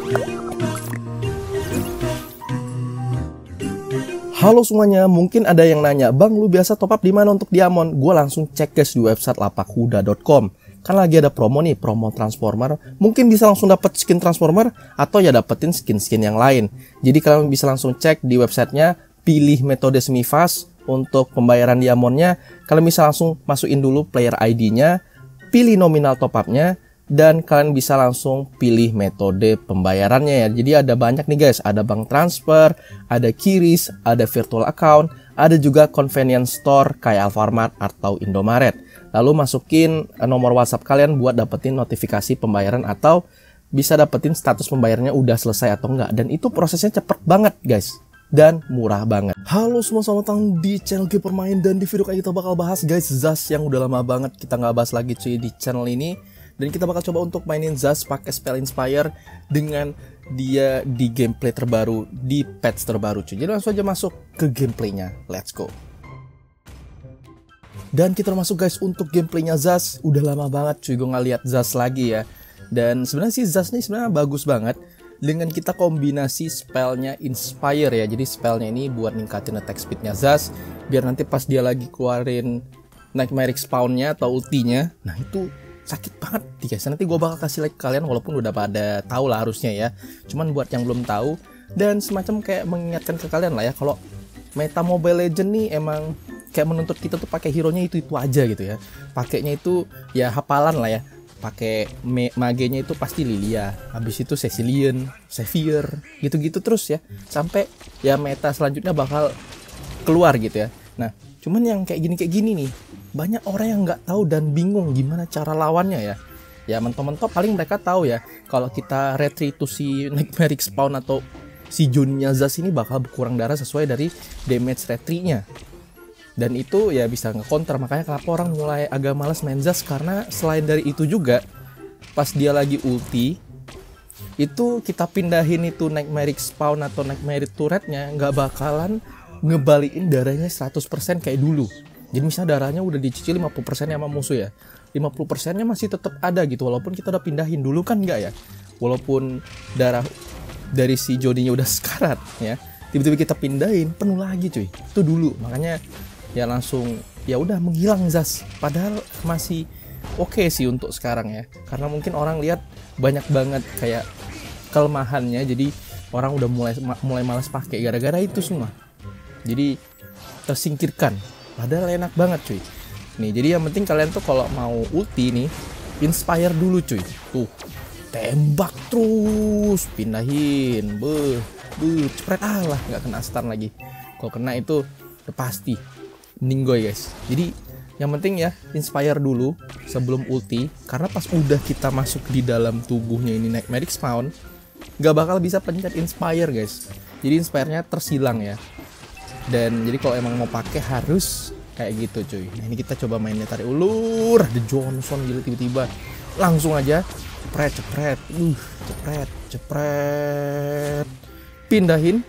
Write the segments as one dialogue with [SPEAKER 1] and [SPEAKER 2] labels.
[SPEAKER 1] Halo semuanya, mungkin ada yang nanya, Bang lu biasa top up di mana untuk diamond? Gue langsung cek guys di website lapakhuda.com. Kan lagi ada promo nih, promo transformer. Mungkin bisa langsung dapat skin transformer atau ya dapetin skin-skin yang lain. Jadi kalian bisa langsung cek di websitenya, pilih metode semi fast untuk pembayaran diamondnya. Kalian bisa langsung masukin dulu player ID-nya, pilih nominal top up-nya, dan kalian bisa langsung pilih metode pembayarannya ya. Jadi ada banyak nih guys, ada bank transfer, ada QRIS, ada virtual account, ada juga convenience store kayak Alfamart atau Indomaret. Lalu masukin nomor WhatsApp kalian buat dapetin notifikasi pembayaran atau bisa dapetin status pembayarannya udah selesai atau enggak. Dan itu prosesnya cepet banget guys, dan murah banget. Halo semua, selamat datang di channel Keeper Main. Dan di video kali kita bakal bahas guys Zas yang udah lama banget kita nggak bahas lagi cuy di channel ini. Dan kita bakal coba untuk mainin Zas pakai spell inspire dengan dia di gameplay terbaru, di patch terbaru cuy. Jadi langsung aja masuk ke gameplaynya, let's go. Dan kita masuk guys untuk gameplaynya Zas. Udah lama banget cuy gue nggak lihat Zas lagi ya. Dan sebenarnya sih Zas nih sebenarnya bagus banget dengan kita kombinasi spellnya inspire ya. Jadi spellnya ini buat ningkatin attack speednya Zas, biar nanti pas dia lagi keluarin Nightmare spawnnya atau ultinya, nah itu sakit banget guys. Nanti gue bakal kasih like kalian walaupun udah pada tahu lah harusnya ya. Cuman buat yang belum tahu dan semacam kayak mengingatkan ke kalian lah ya, kalau meta Mobile Legends nih emang kayak menuntut kita tuh pakai hero-nya itu aja gitu ya. Pakainya itu ya hafalan lah ya. Pakai magenya itu pasti Lilia, habis itu Cecilion, Xavier, gitu-gitu terus ya. Sampai ya meta selanjutnya bakal keluar gitu ya. Nah, cuman yang kayak gini nih, banyak orang yang nggak tahu dan bingung gimana cara lawannya ya. Ya mentok-mentok paling mereka tahu ya, kalau kita retreat to si Nightmare spawn atau si Juninya Zas ini bakal berkurang darah sesuai dari damage retreatnya. Dan itu ya bisa nge-counter, makanya kenapa orang mulai agak malas main Zas, karena selain dari itu juga pas dia lagi ulti itu kita pindahin itu Nightmare spawn atau Nightmare turretnya nggak bakalan ngebalikin darahnya 100% kayak dulu. Jadi misalnya darahnya udah dicicil 50% sama musuh ya, 50%-nya masih tetap ada gitu walaupun kita udah pindahin. Dulu kan enggak ya, walaupun darah dari si Jodinya udah sekarat ya, tiba-tiba kita pindahin penuh lagi cuy. Itu dulu, makanya ya langsung ya udah menghilang Zas. Padahal masih oke sih untuk sekarang ya, karena mungkin orang lihat banyak banget kayak kelemahannya, jadi orang udah mulai malas pakai gara-gara itu semua. Jadi tersingkirkan. Padahal enak banget cuy. Nih, jadi yang penting kalian tuh kalau mau ulti nih, inspire dulu cuy. Tuh, tembak terus, pindahin. Cepret lah, nggak kena stun lagi. Kalau kena itu udah pasti meninggoy guys. Jadi yang penting ya inspire dulu sebelum ulti, karena pas udah kita masuk di dalam tubuhnya ini Nightmare spawn, nggak bakal bisa pencet inspire guys. Jadi inspirenya tersilang ya. Dan jadi kalau emang mau pakai harus kayak gitu cuy. Nah ini kita coba mainnya, tarik ulur, The Johnson gitu tiba-tiba langsung aja cepret, pindahin,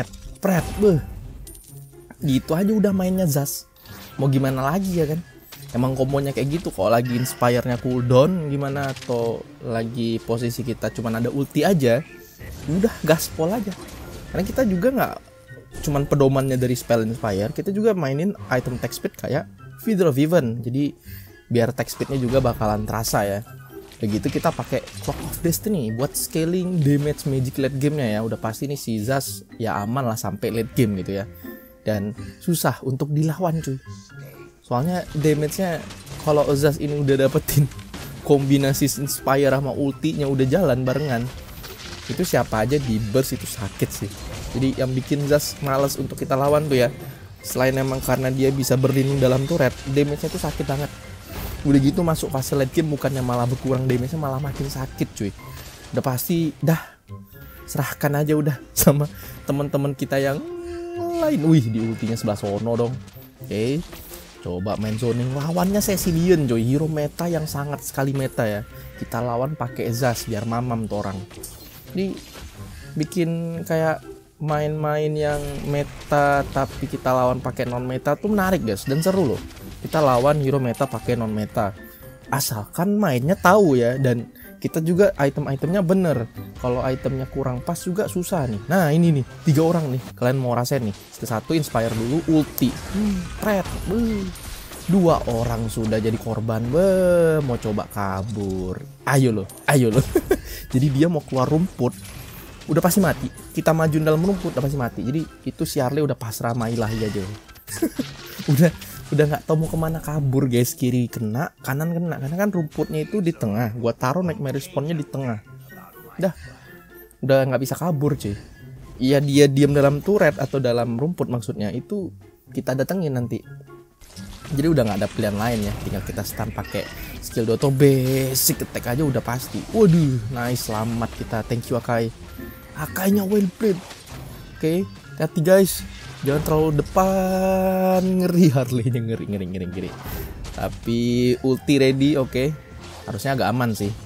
[SPEAKER 1] gitu aja udah mainnya Zas. Mau gimana lagi ya kan? Emang kombonya kayak gitu. Kalau lagi inspire-nya cooldown gimana, atau lagi posisi kita cuman ada ulti aja, udah gaspol aja. Karena kita juga nggak cuman pedomannya dari spell inspire, kita juga mainin item attack speed kayak Feather of Heaven. Jadi biar attack speednya juga bakalan terasa ya. Begitu kita pakai Clock of Destiny buat scaling damage magic late gamenya ya. Udah pasti nih si Zas ya aman lah sampai late game gitu ya. Dan susah untuk dilawan cuy. Soalnya damage-nya kalau Zas ini udah dapetin kombinasi inspire sama ultinya udah jalan barengan, itu siapa aja di burst itu sakit sih. Jadi yang bikin Zas males untuk kita lawan tuh ya, selain emang karena dia bisa berlindung dalam turret, damage-nya tuh sakit banget. Udah gitu masuk fase late game bukannya malah berkurang damage-nya, malah makin sakit cuy. Udah pasti dah serahkan aja udah sama teman-teman kita yang lain. Wih, di ultinya sebelah sono dong. Oke, coba main zoning. Lawannya Cecilion coy, hero meta yang sangat sekali meta ya. Kita lawan pakai Zas biar mamam tuh orang. Jadi bikin kayak main-main yang meta tapi kita lawan pakai non meta tuh menarik guys, dan seru loh. Kita lawan hero meta pakai non meta, asalkan mainnya tahu ya, dan kita juga item-itemnya bener. kalau itemnya kurang pas juga susah nih. Nah ini nih 3 orang nih, kalian mau rasain nih. Satu inspire dulu, ulti, pret, 2 orang sudah jadi korban, mau coba kabur. Ayo loh. Jadi dia mau keluar rumput, udah pasti mati. Kita maju dalam rumput udah pasti mati. Jadi itu si Harley udah pasrah sama ilahi aja. udah nggak tahu mau kemana kabur guys. Kiri kena, kanan kena, karena kan rumputnya itu di tengah. Gua taruh nightmare respawnnya di tengah. Udah nggak bisa kabur cuy. Iya, dia diam dalam turret atau dalam rumput maksudnya, itu kita datengin nanti. Jadi udah nggak ada pilihan lain ya, tinggal kita stun pakai skill 2 atau basic attack aja udah pasti. Waduh, nice, selamat kita, thank you Akai. Akainya well played. Oke, hati guys, jangan terlalu depan, ngeri Harley-nya, ngeri. Tapi ulti ready, oke. Harusnya agak aman sih.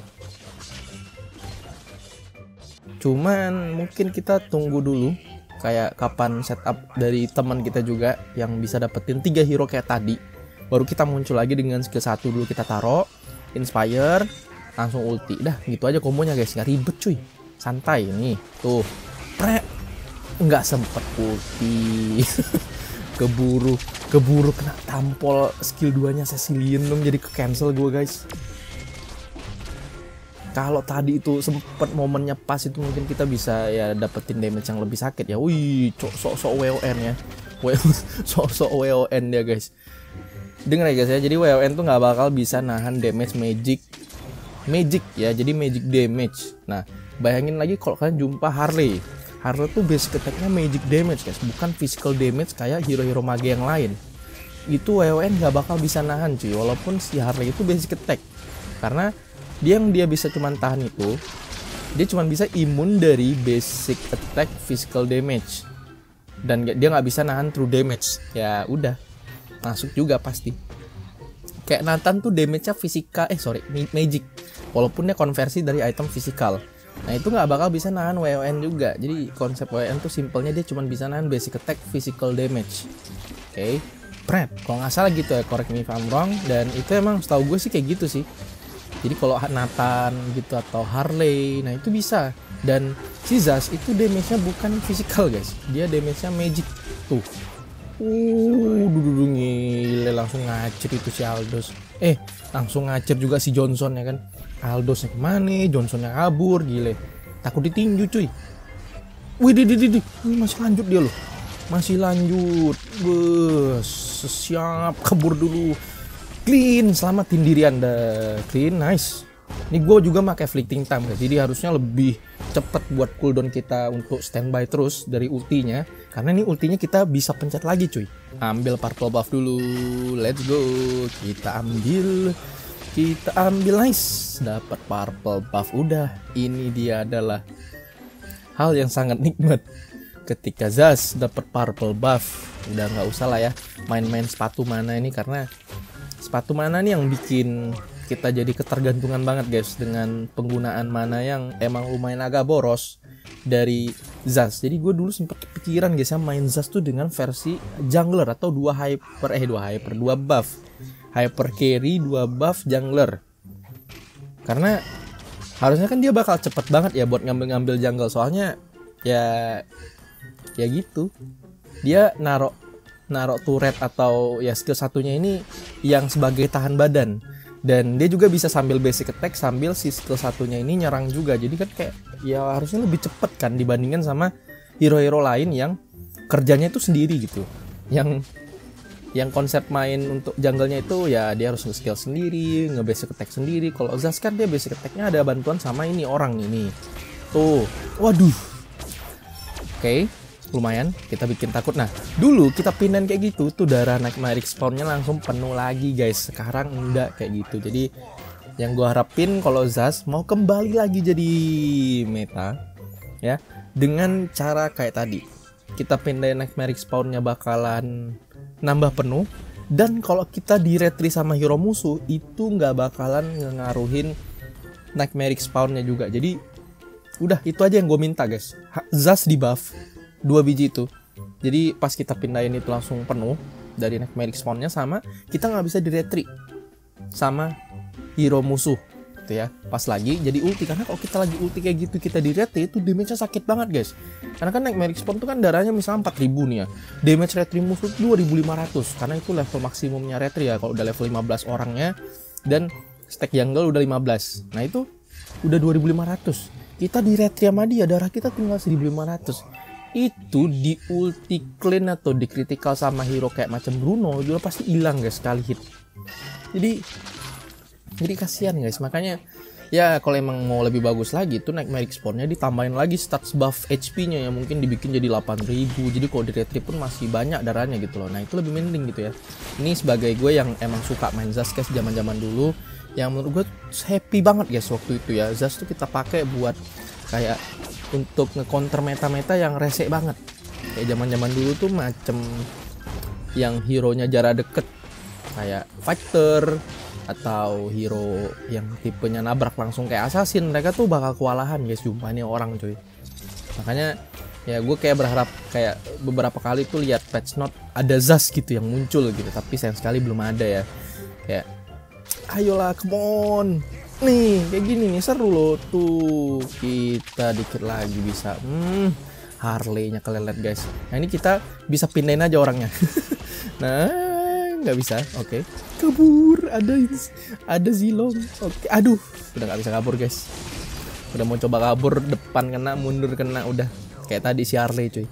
[SPEAKER 1] Cuman mungkin kita tunggu dulu kayak kapan setup dari teman kita juga yang bisa dapetin 3 hero kayak tadi. Baru kita muncul lagi dengan skill 1 dulu kita taruh, inspire, langsung ulti. Dah gitu aja kombonya guys, nggak ribet cuy. Santai nih. Tuh. Nggak sempet ulti. keburu kena tampol skill 2-nya Cecilion dong, jadi ke cancel gue guys. Kalau tadi itu sempet momennya pas itu mungkin kita bisa ya dapetin damage yang lebih sakit ya. Wih, sok-sok WON ya. Sok-sok WON ya guys. Dengar ya guys ya, jadi WON tuh nggak bakal bisa nahan damage magic ya, jadi magic damage. Nah, bayangin lagi kalau kalian jumpa Harley tuh basic attack-nya magic damage guys, bukan physical damage kayak hero-hero mage yang lain. Itu WON nggak bakal bisa nahan cuy, walaupun si Harley itu basic attack. Karena dia bisa cuman tahan itu, dia cuman bisa imun dari basic attack physical damage, dan dia nggak bisa nahan true damage. Ya udah, masuk juga pasti. Kayak Nathan tuh damage-nya magic, walaupun dia konversi dari item physical. Nah itu nggak bakal bisa nahan WON juga. Jadi konsep WON tuh simpelnya dia cuma bisa nahan basic attack physical damage. Oke, Pret, kalau nggak salah gitu ya, correct me if I'm wrong. Dan itu emang setahu gue sih kayak gitu sih. Jadi kalau Nathan gitu atau Harley, nah itu bisa. Dan si Zas itu damage-nya bukan physical guys, dia damage-nya magic. Tuh. Gile, langsung ngacir itu si Aldous. Langsung ngacir juga si Johnson ya kan. Aldous kemana, Johnsonnya kabur, gile. Takut ditinju cuy. Wih, masih lanjut dia loh. Masih lanjut. Siap, kabur dulu. Clean, selamatin diri Anda. Clean, nice. Ini gue juga pakai fleeting time guys, jadi harusnya lebih cepet buat cooldown kita untuk standby terus dari ultinya. Karena ini ultinya kita bisa pencet lagi cuy. Ambil purple buff dulu, let's go. Kita ambil, nice. Dapat purple buff, udah. Ini dia adalah hal yang sangat nikmat. Ketika Zas dapat purple buff, udah nggak usah lah ya main-main sepatu mana ini, karena sepatu mana nih yang bikin kita jadi ketergantungan banget guys dengan penggunaan mana yang emang lumayan agak boros dari Zas. Jadi gue dulu sempet kepikiran guys ya main Zas tuh dengan versi jungler atau 2 buff. Hyper carry, 2 buff jungler. Karena harusnya kan dia bakal cepet banget ya buat ngambil jungle, soalnya ya gitu. Dia narok turret atau ya skill satunya ini yang sebagai tahan badan, dan dia juga bisa sambil basic attack sambil si skill satunya ini nyerang juga. Jadi kan kayak ya harusnya lebih cepet kan dibandingkan sama hero-hero lain yang kerjanya itu sendiri gitu, yang konsep main untuk jungle-nya itu ya dia harus nge-skill sendiri, nge-basic attack sendiri. Kalau Zas kan dia basic attack-nya ada bantuan sama ini orang ini tuh. Waduh, oke. Lumayan kita bikin takut. Nah dulu kita pindahin kayak gitu tuh, darah nightmare spawnnya langsung penuh lagi guys. Sekarang enggak kayak gitu. Jadi yang gue harapin kalau Zas mau kembali lagi jadi meta ya, dengan cara kayak tadi, kita pindahin nightmare spawnnya bakalan nambah penuh, dan kalau kita di retry sama hero musuh itu nggak bakalan ngaruhin nightmare spawnnya juga. Jadi udah itu aja yang gue minta guys, Zas di buff 2 biji itu. Jadi pas kita pindahin itu langsung penuh dari nightmare spawnnya, sama kita nggak bisa di retry sama hero musuh. gitu ya. Pas lagi jadi ulti, karena kalau kita lagi ulti kayak gitu kita di retri itu damage-nya sakit banget guys. Karena kan Nightmare Spawn tuh kan darahnya misalnya 4000 nih ya, damage retri musuh tuh 2500 karena itu level maksimumnya retri ya kalau udah level 15 orangnya, dan stack jungle udah 15. Nah itu udah 2500, kita di retri sama dia darah kita tinggal 1500. Itu di ulti clean atau di critical sama hero kayak macam Bruno juga pasti hilang guys sekali hit. Jadi kasihan guys. Makanya ya kalau emang mau lebih bagus lagi tuh Nightmare Spawn-nya ditambahin lagi stats buff HP-nya yang mungkin dibikin jadi 8000. Jadi kalau di retri pun masih banyak darahnya gitu loh. Nah itu lebih mending gitu ya. Ini sebagai gue yang emang suka main Zas guys zaman-zaman dulu, yang menurut gue happy banget guys waktu itu ya. Zas tuh kita pakai buat kayak untuk nge-counter meta-meta yang rese banget. Kayak zaman-zaman dulu tuh macem yang hero-nya jarak deket kayak fighter atau hero yang tipenya nabrak langsung kayak assassin, mereka tuh bakal kewalahan guys jumpa ini orang cuy. Makanya ya gue kayak berharap kayak beberapa kali tuh lihat patch note ada Zas gitu yang muncul gitu, tapi sayang sekali belum ada ya. Kayak ayolah come on. Nih kayak gini nih seru loh tuh, kita dikit lagi bisa Harley-nya kelelet guys. Nah ini kita bisa pindahin aja orangnya. Nah nggak bisa, oke. Kabur, ada Zilong, oke. Aduh udah nggak bisa kabur guys, udah mau coba kabur depan kena, mundur kena, udah kayak tadi si Harley cuy.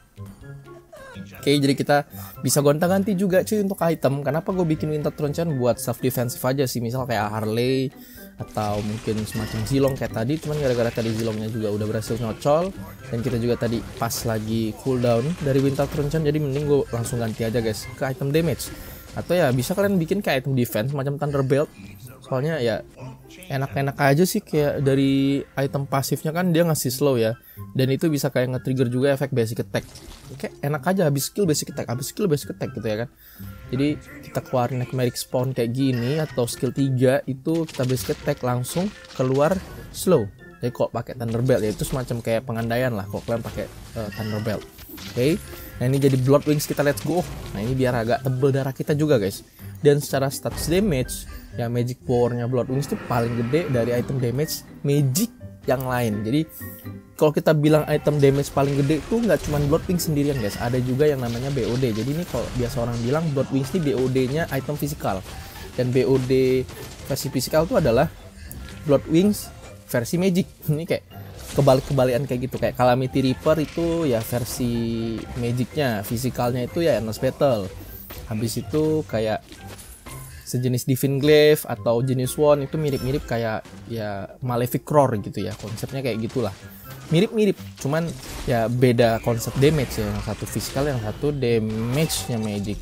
[SPEAKER 1] Oke, jadi kita bisa gonta-ganti juga cuy untuk item. Kenapa gue bikin Winter Throne Chant buat self defensive aja sih, misal kayak Harley atau mungkin semacam Zilong kayak tadi. Cuman gara-gara tadi Zilongnya juga udah berhasil nyocol, dan kita juga tadi pas lagi cooldown dari Winter Throne Chant, jadi mending gue langsung ganti aja guys ke item damage. Atau ya bisa kalian bikin kayak item defense macam Thunderbelt. Soalnya ya enak-enak aja sih, kayak dari item pasifnya kan dia ngasih slow ya, dan itu bisa kayak nge-trigger juga efek basic attack. Kayak enak aja, habis skill basic attack, habis skill basic attack gitu ya kan. Jadi kita keluarin Nightmare Spawn kayak gini atau skill 3 itu kita basic attack langsung keluar slow. Jadi kok pakai Thunderbelt ya itu semacam kayak pengandaian lah kok kalian pakai Thunderbelt. Oke. Nah ini jadi Blood Wings kita, let's go. Nah ini biar agak tebel darah kita juga guys. Dan secara stats damage ya magic powernya Blood Wings itu paling gede dari item damage magic yang lain. Jadi kalau kita bilang item damage paling gede itu nggak cuma Blood Wings sendirian guys, ada juga yang namanya BOD. Jadi ini kalau biasa orang bilang Blood Wings ini BOD-nya item fisikal, dan BOD versi fisikal itu adalah Blood Wings versi magic. Ini kayak kebalik-kebalikan kayak gitu. Kayak Calamity Reaper itu ya versi magicnya, fisikalnya itu ya Endless Battle. Habis itu kayak sejenis Divine Glaive atau jenis Wand itu mirip-mirip kayak ya Malefic Roar gitu ya, konsepnya kayak gitulah, mirip-mirip, cuman ya beda konsep damage ya, yang satu fisikal, yang satu damage-nya magic.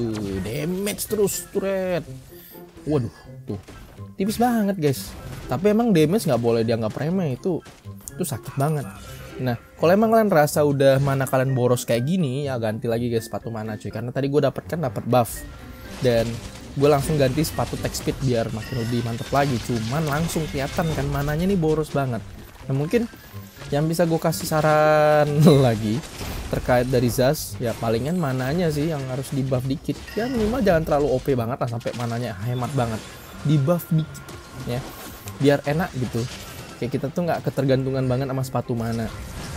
[SPEAKER 1] Damage terus turret, waduh tuh tipis banget guys, tapi emang damage nggak boleh dianggap remeh, itu sakit banget. Nah kalau emang kalian rasa udah mana kalian boros kayak gini ya ganti lagi guys sepatu mana cuy, karena tadi gue dapat buff dan gue langsung ganti sepatu tech speed biar makin lebih mantep lagi. Cuman langsung kelihatan kan mananya nih boros banget. Nah mungkin yang bisa gue kasih saran lagi terkait dari Zas ya palingan mananya sih yang harus di buff dikit ya, minimal jangan terlalu OP banget lah sampai mananya hemat banget, di buff dikit ya biar enak gitu. Kayak kita tuh nggak ketergantungan banget sama sepatu mana.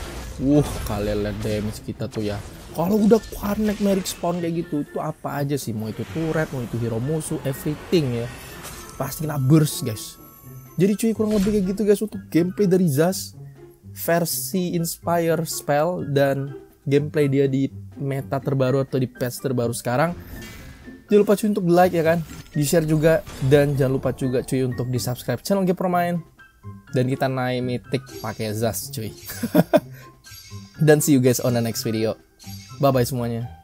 [SPEAKER 1] Kalian lihat damage kita tuh ya, kalau udah Nightmare Spawn kayak gitu itu apa aja sih, mau itu turret, mau itu hero musuh, everything ya pasti kena burst guys. Jadi cuy kurang lebih kayak gitu guys untuk gameplay dari Zas versi Inspire Spell dan gameplay dia di meta terbaru atau di patch terbaru sekarang. Jangan lupa cuy untuk like ya kan, di share juga, dan jangan lupa juga cuy untuk di subscribe channel Game Permain, dan kita naik mythic pakai Zas cuy. Dan see you guys on the next video. Bye bye semuanya.